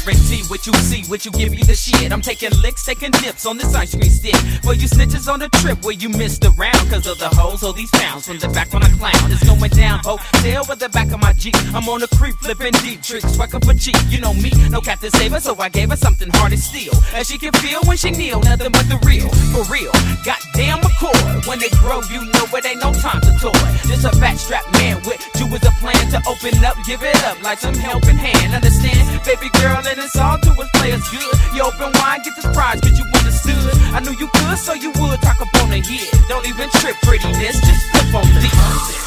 guarantee what you see, what you give you the shit. I'm taking licks, taking dips on this ice cream stick. For you snitches on the trip where you missed around, cause of the hoes or these pounds from the back on a clown. It's going down, hotel with the back of my Jeep. I'm on a creep, flipping deep tricks, fucking for cheap. You know me, no cat to save her, so I gave her something hard to steal. As she can feel when she kneel, nothing but the real, for real. Goddamn McCoy, when they grow, you know it ain't no time to toy. Just a backstrap man with you with a plan to open up, give it up like some helping hand. Understand, baby girl, and it's all to us players good. You open wide, get this prize cause you understood. I knew you could, so you would talk up on the head. Don't even trip, prettiness, just flip on the